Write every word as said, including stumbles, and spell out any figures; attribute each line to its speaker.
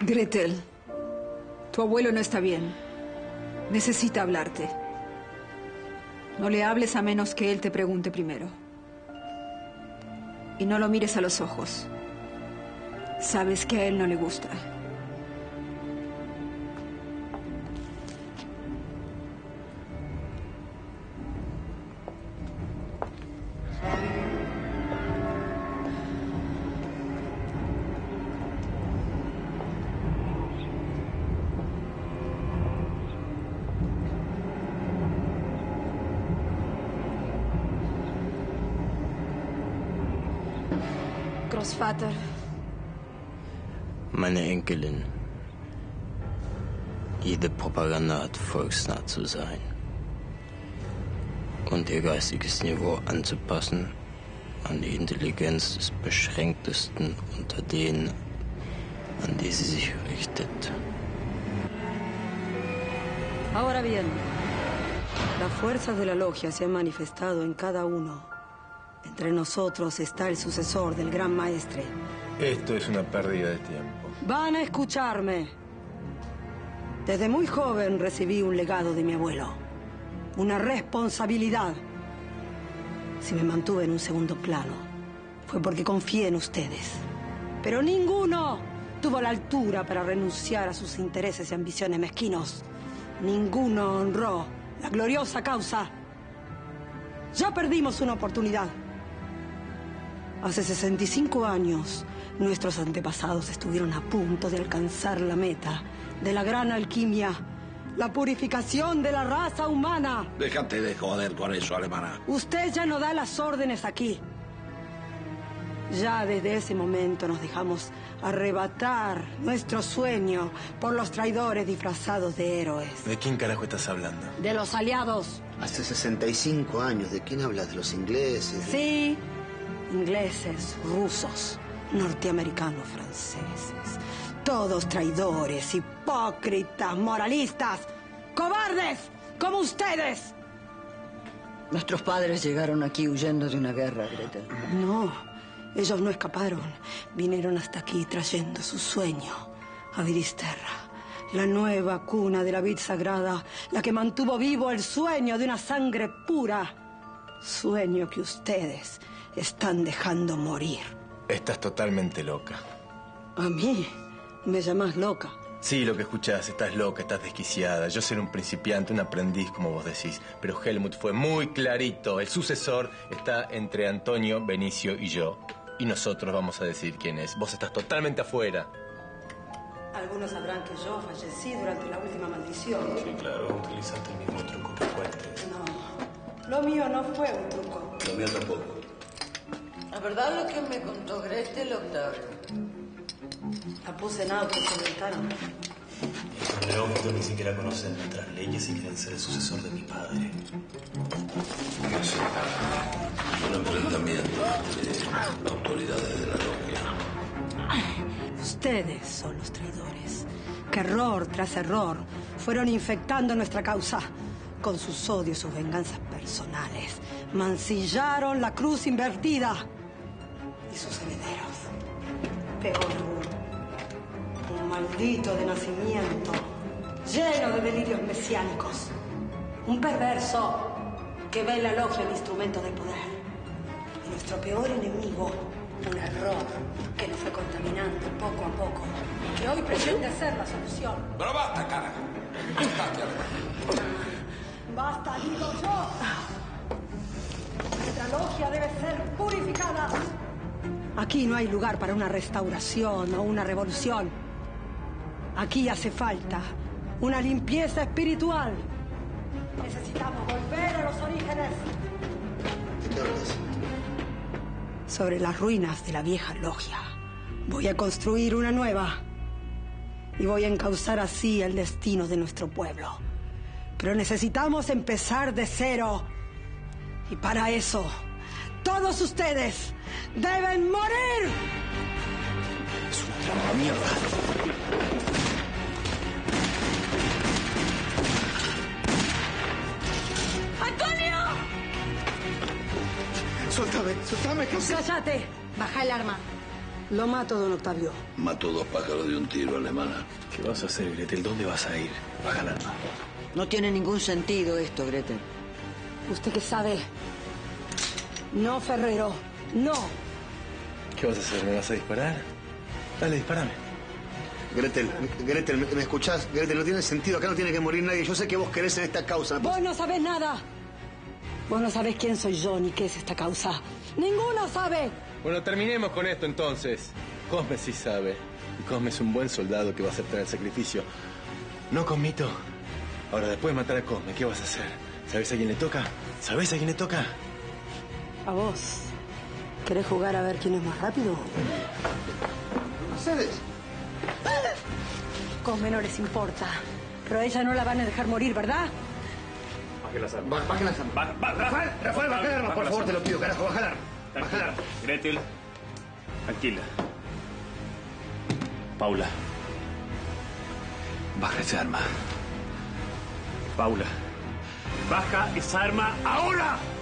Speaker 1: Gretel, tu abuelo no está bien. Necesita hablarte. No le hables a menos que él te pregunte primero. Y no lo mires a los ojos. Sabes que a él no le gusta.
Speaker 2: Großvater.
Speaker 3: Meine Enkelin. Jede Propaganda hat volksnah zu sein. Und ihr geistiges Niveau anzupassen an die Intelligenz des Beschränktesten unter denen, an die sie sich richtet.
Speaker 4: Ahora bien, las fuerzas de la logia se han manifestado en cada uno. Entre nosotros está el sucesor del Gran Maestre.
Speaker 5: Esto es una pérdida de tiempo.
Speaker 4: Van a escucharme. Desde muy joven recibí un legado de mi abuelo. Una responsabilidad. Si me mantuve en un segundo plano, fue porque confié en ustedes. Pero ninguno tuvo la altura para renunciar a sus intereses y ambiciones mezquinos. Ninguno honró la gloriosa causa. Ya perdimos una oportunidad. Hace sesenta y cinco años, nuestros antepasados estuvieron a punto de alcanzar la meta de la gran alquimia, la purificación de la raza humana.
Speaker 6: Déjate de joder con eso, alemana.
Speaker 4: Usted ya no da las órdenes aquí. Ya desde ese momento nos dejamos arrebatar nuestro sueño por los traidores disfrazados de héroes.
Speaker 5: ¿De quién carajo estás hablando?
Speaker 4: De los aliados.
Speaker 7: Hace sesenta y cinco años. ¿De quién hablas? ¿De los ingleses? De...
Speaker 4: Sí, ingleses, rusos, norteamericanos, franceses. Todos traidores, hipócritas, moralistas, cobardes, como ustedes.
Speaker 8: Nuestros padres llegaron aquí huyendo de una guerra, Gretel.
Speaker 4: No, ellos no escaparon. Vinieron hasta aquí trayendo su sueño a Viristerra, la nueva cuna de la vid sagrada, la que mantuvo vivo el sueño de una sangre pura. Sueño que ustedes están dejando morir.
Speaker 5: Estás totalmente loca.
Speaker 4: ¿A mí? ¿Me llamas loca?
Speaker 5: Sí, lo que escuchás, estás loca, estás desquiciada. Yo soy un principiante, un aprendiz, como vos decís. Pero Helmut fue muy clarito. El sucesor está entre Antonio, Benicio y yo. Y nosotros vamos a decir quién es. Vos estás totalmente afuera.
Speaker 4: Algunos sabrán que yo fallecí durante la última maldición.
Speaker 9: Sí, claro, utilizaste el mismo truco que Fuentes.
Speaker 4: No, lo mío no fue un truco.
Speaker 6: Lo mío tampoco.
Speaker 8: La verdad lo que me contó Gretel, Octavio.
Speaker 4: La puse en auto y comentaron.
Speaker 9: Los neófitos ni siquiera conocen nuestras leyes y quieren ser el sucesor de mi padre.
Speaker 6: No sé. Un enfrentamiento entre autoridades de la logia.
Speaker 4: Ustedes son los traidores, que error tras error fueron infectando nuestra causa. Con sus odios, sus venganzas personales, mancillaron la cruz invertida. Y sus herederos, peor aún, un maldito de nacimiento, lleno de delirios mesiánicos. Un perverso que ve en la logia el instrumento del poder. Y nuestro peor enemigo, un error que lo fue contaminando poco a poco y que hoy pretende ser la solución.
Speaker 6: Pero basta, carajo.
Speaker 4: Basta, digo yo. Nuestra logia debe ser purificada. Aquí no hay lugar para una restauración o una revolución. Aquí hace falta una limpieza espiritual. Necesitamos volver a los orígenes.
Speaker 7: ¿De qué hablas?
Speaker 4: Sobre las ruinas de la vieja logia. Voy a construir una nueva. Y voy a encauzar así el destino de nuestro pueblo. Pero necesitamos empezar de cero. Y para eso, todos ustedes deben morir.
Speaker 9: Es una trampa mierda.
Speaker 4: ¡Antonio!
Speaker 7: Suéltame, suéltame, ¿qué haces?
Speaker 4: ¡Cállate! Baja el arma. Lo mato, don Octavio.
Speaker 6: Mató dos pájaros de un tiro, alemana.
Speaker 9: ¿Qué vas a hacer, Gretel? ¿Dónde vas a ir? Baja el arma.
Speaker 8: No tiene ningún sentido esto, Gretel.
Speaker 4: ¿Usted qué sabe? No, Ferrero. No.
Speaker 5: ¿Qué vas a hacer? ¿Me vas a disparar? Dale, dispárame.
Speaker 7: Gretel, Gretel, ¿me, me escuchás? Gretel, no tiene sentido. Acá no tiene que morir nadie. Yo sé que vos querés en esta causa.
Speaker 4: Vos no sabés nada. Vos no sabés quién soy yo ni qué es esta causa. ¡Ninguno sabe!
Speaker 5: Bueno, terminemos con esto entonces. Cosme sí sabe. Y Cosme es un buen soldado que va a aceptar el sacrificio. ¿No, Cosmito? Ahora, después de matar a Cosme, ¿qué vas a hacer? ¿Sabés a quién le toca? ¿Sabés a quién le toca?
Speaker 4: A vos. ¿Querés jugar a ver quién es más rápido?
Speaker 7: ¿Ustedes?
Speaker 4: Cosme no les importa. Pero a ella no la van a dejar morir, ¿verdad?
Speaker 9: Bajen las armas.
Speaker 7: Bajen las armas.
Speaker 9: Ba- ba-
Speaker 7: Rafael, Rafael, baja el arma, por favor, te lo pido, carajo, baja el arma. Baja el
Speaker 9: Tranquila.
Speaker 7: arma.
Speaker 9: Gretel, tranquila. Paula. Baja esa arma. Paula. Baja esa arma ahora.